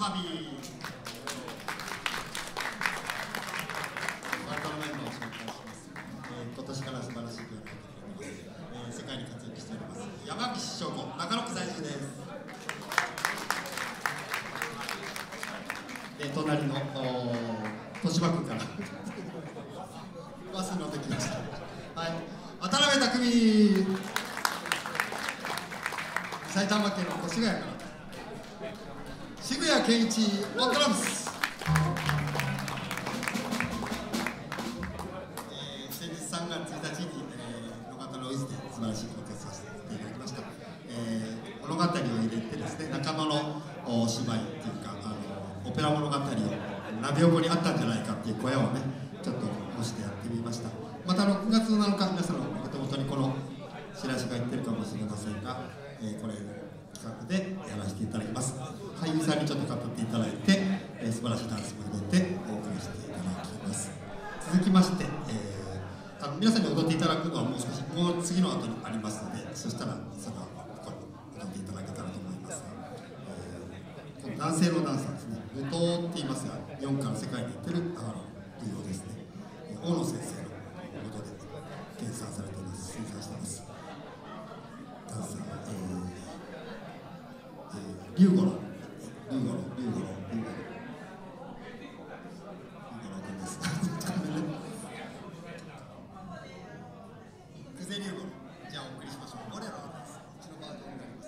カビバンドのメンバーを紹介します。今年から素晴らしい曲を書いてくれてます。世界に活躍しております山岸翔子、中野区在住です。隣の豊島区からバスに乗ってきました。はい、渡辺匠、埼玉県の越谷から渋谷健一、オンドラムス。先日3月1日に野方のイズで素晴らしいコンテストをさせていただきました。物語を入れてですね、仲間のお芝居っていうかオペラ物語を鍋横にあったんじゃないかっていう小屋をねちょっと押してやってみました。また6月7日皆さんのお手元にこのチラシがいってるかもしれませんが、これ企画でやらせていただきます。俳優さんにちょっと語っていただいて、素晴らしいダンスも入れてお送りしていただきます。続きまして、皆さんに踊っていただくのはもう次の後にありますので、そしたらそのここに踊っていただけたらと思います。この男性のダンサーですね、舞踏って言いますが、日本から世界に行ってる舞踊ですね。大野先生の元で研鑽されています。審査しています。ダンサー龍五郎です。久世龍五郎、じゃあお送りしましょう。ボレロです。こっちのバージョンになります。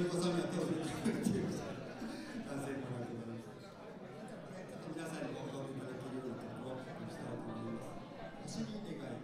り子さんには手を振っていました。男性ご覧ください。皆さんにご踊りいただけるような曲をおしたいと思います。星に願い。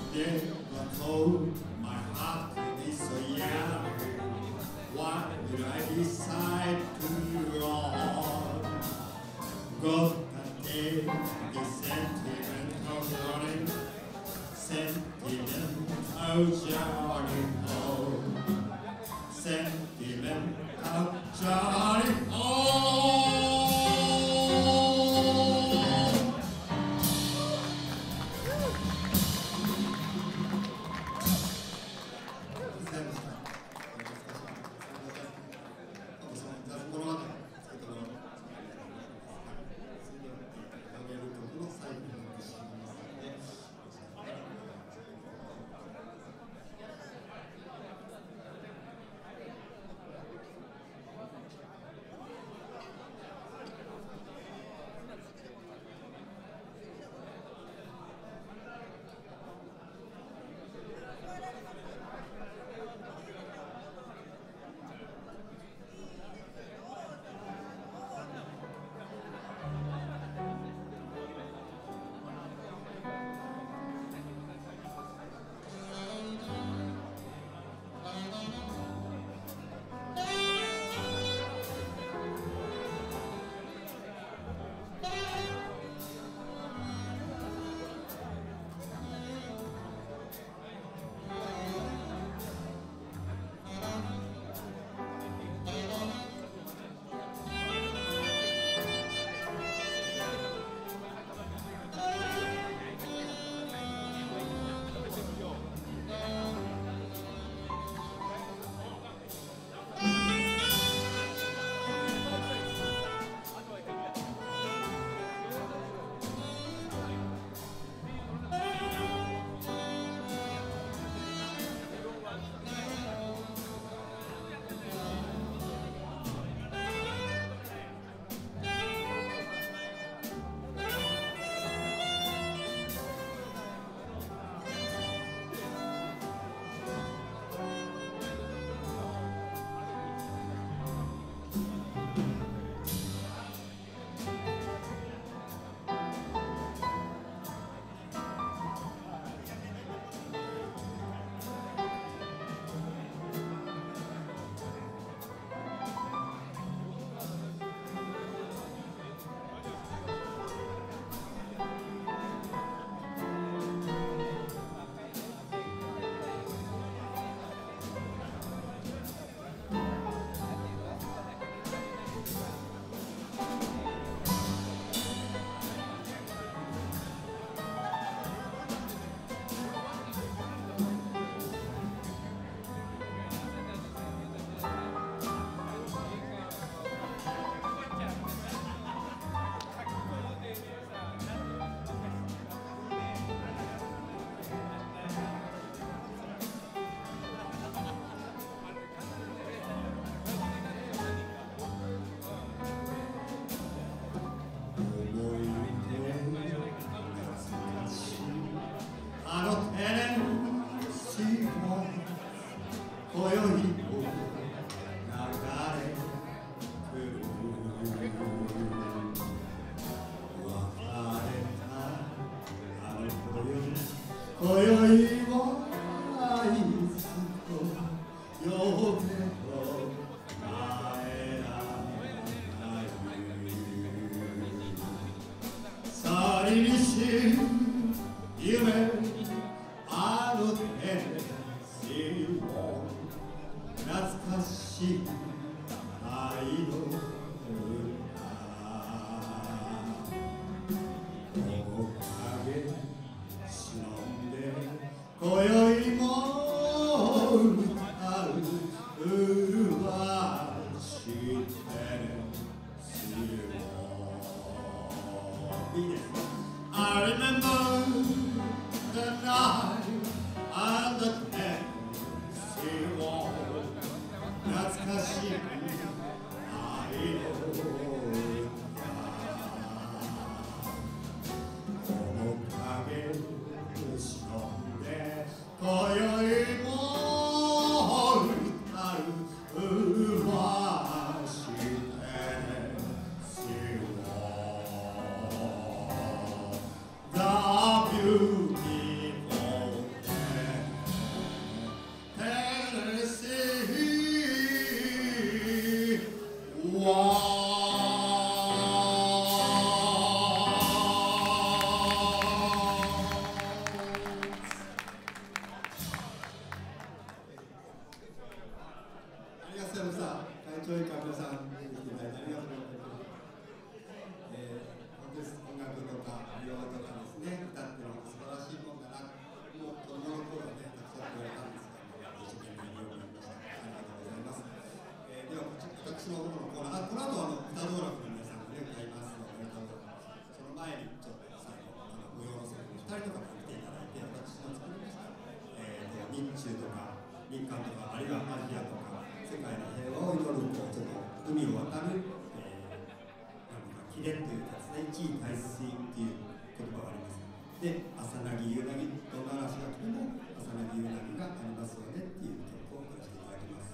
never told my heart is so young. Why did I decide to go on? Got a day, the sentimental journey, sentimental journey home, sentimental journey home. の方のコーナー、この後歌道楽の皆さんがね歌いますので、その前にちょっと最後舞踊の先生2人とか来ていただいて、私の作りました、日中とか日韓とか、あるいはアジアとか世界の平和を祈るちょっと海を渡る、貴殿というかですね、地位大水っていう言葉があります。で、朝なぎ夕なぎ、どんな嵐が来ても朝なぎ夕なぎがありますよねっていう曲を歌わせていただきます。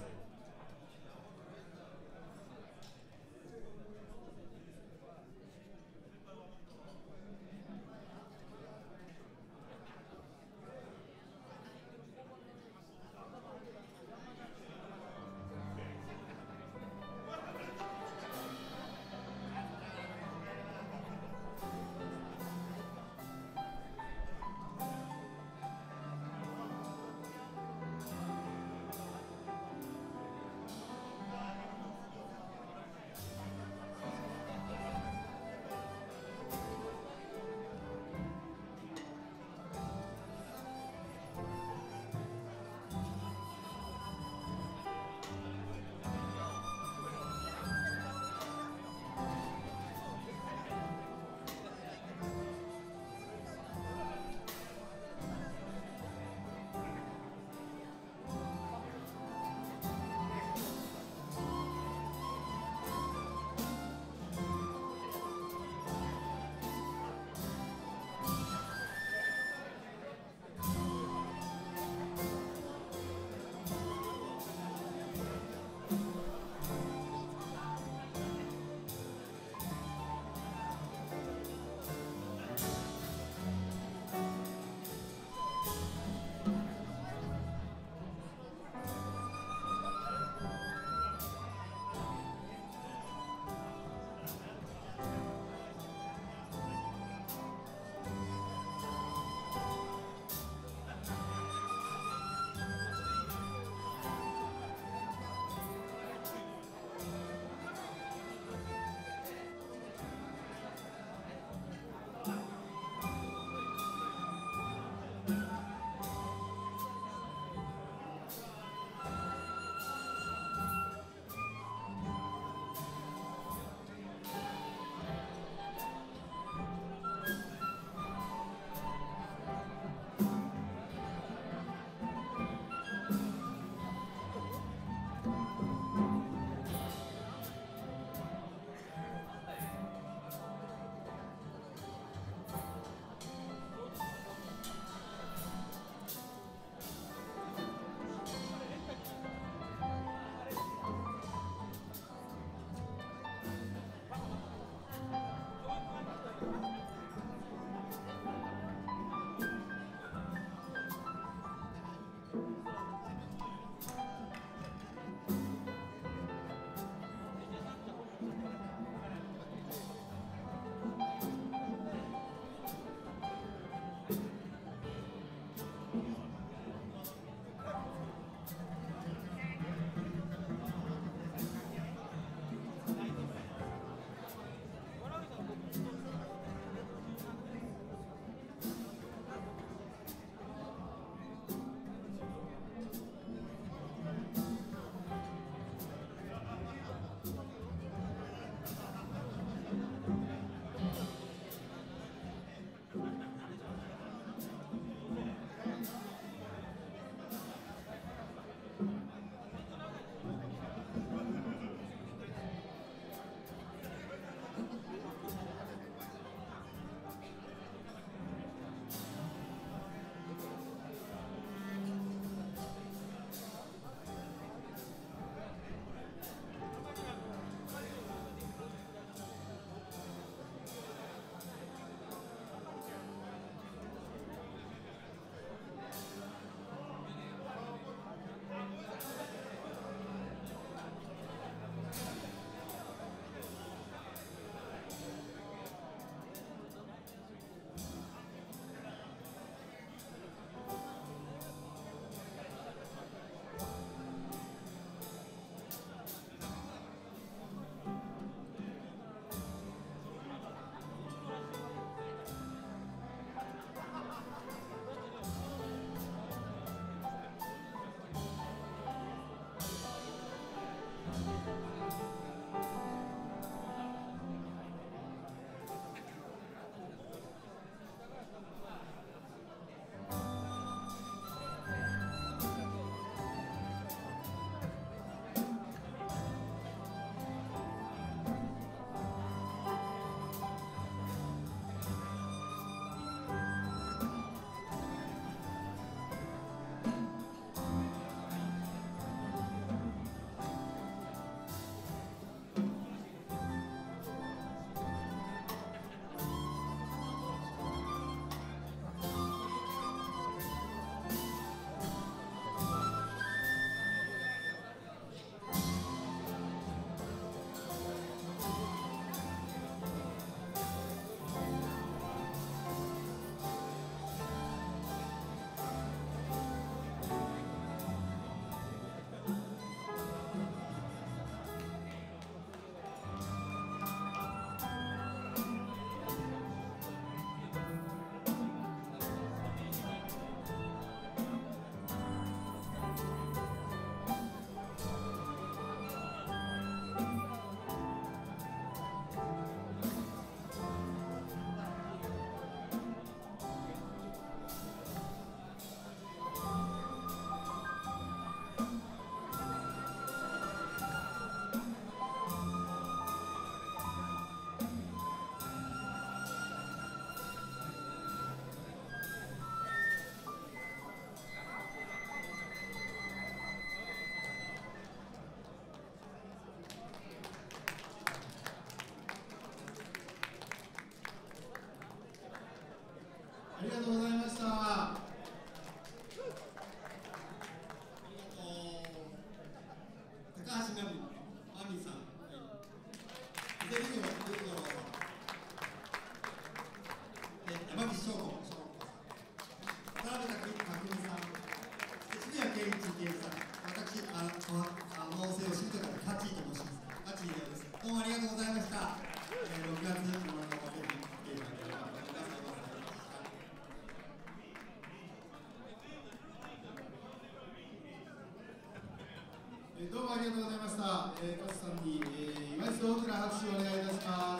どうもありがとうございました。カズさんに、今一度大きな拍手をお願いいたします。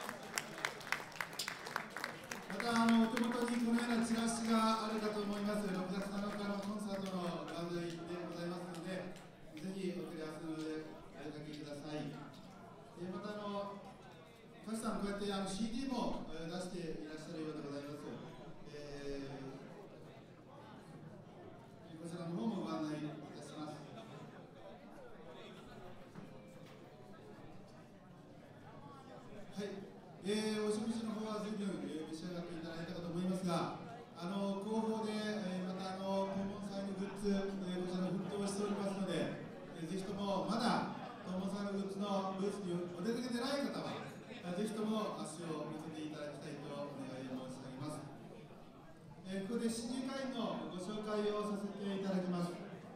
またお手元にこのようなチラシがあるかと思います。6月7日のコンサートのご案内でございますので、ぜひお問い合わせの上お出かけください。またカズさん、こうやってCD も出していらっしゃるようでございます。こちらの方もご案内いたします。はい、お食事の方は随分、召し上がっていただいたかと思いますが、後方で、また訪問祭のグッズ、こちら奮闘しておりますので、ぜひともまだ訪問祭のグッズのブースにお出かけでない方は、ぜひとも足を見せていただきたいとお願い申し上げます。ここで新入会員のご紹介をさせていただきます。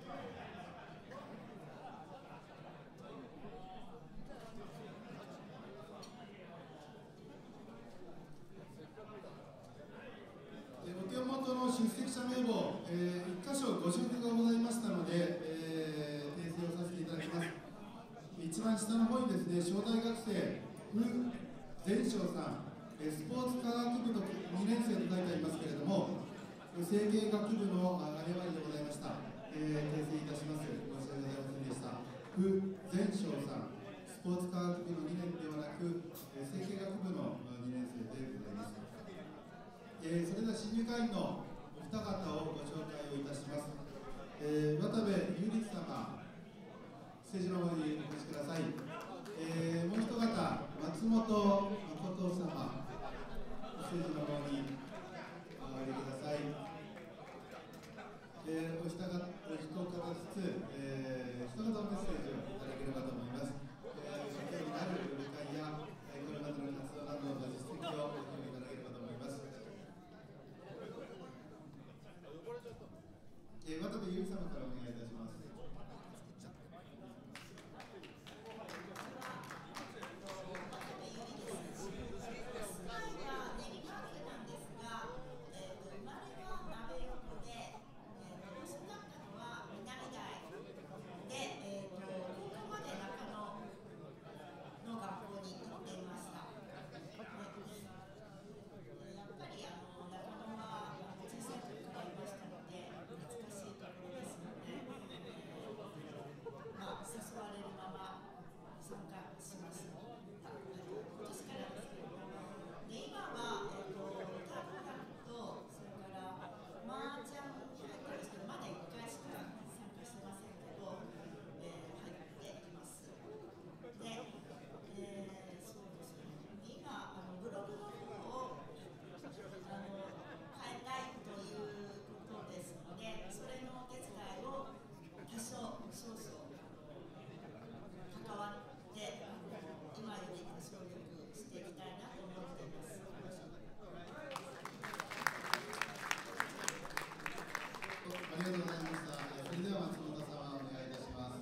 お手元の出席者名簿、1箇所ご重複がございましたので、訂正をさせていただきます。一番下の方にですね、招待学生、前哨さん、スポーツ科学部の2年生と書いてありますけれども、成形学部の誤りでございました。訂正いたします。申し訳ございませんでした。前哨さん、スポーツ科学部の2年ではなく、成形学部の2年生でございます。それでは新入会員のお二方をご紹介をいたします。渡部ゆり様、ステージの方にお越しください。もう一方、松本誠様、ステージの方においでください。お一方ずつ、一言メッセージをいただければと思います。所見になる理解や、これまでの活動などの実績をご記入いただければと思います。渡部ゆり様からお願いいたします。 誘われるまま参加しました。今年からですけれども、今はタブラとそれから麻雀に入ったんですけど、まだ1回しか参加してませんけど、入っています。で、そうですね。今ブログの方を変えたいということですので、それのお手伝いを多少関わって今より協力していきたいなと思っています。 ありがとうございました。それでは松本様お願いいたします。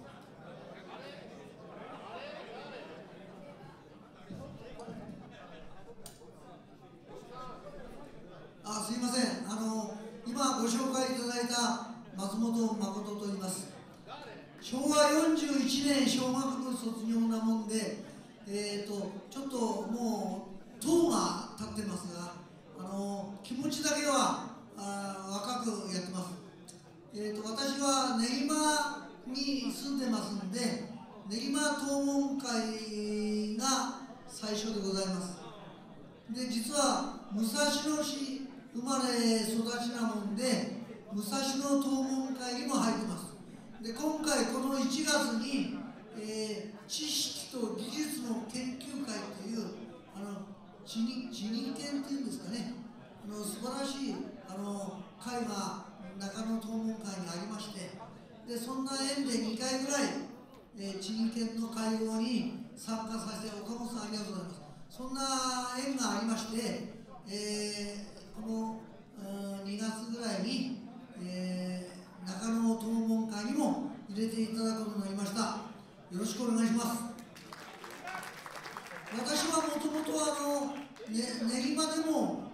すいません。今ご紹介いただいた松本誠と言います。昭和41年小学部卒業なもんで、ちょっともう塔が立ってますが、気持ちだけは若くやってます。私は練馬に住んでますんで、練馬討問会が最初でございます。で、実は武蔵野市生まれ育ちなもんで、武蔵野討問会にも入ってます。で、今回この1月に、知識と技術の研究会という地認研っていうんですかね、素晴らしい会が中野討問会にありまして、でそんな縁で2回ぐらい、地認研の会合に参加させて、岡本さんありがとうございます。そんな縁がありまして、この2月ぐらいに、中野討問会にも入れていただくことになりました。よろしくお願いします。私はもともと練馬でも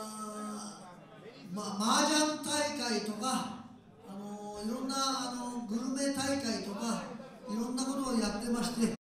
麻雀大会とかいろんなグルメ大会とかいろんなことをやってまして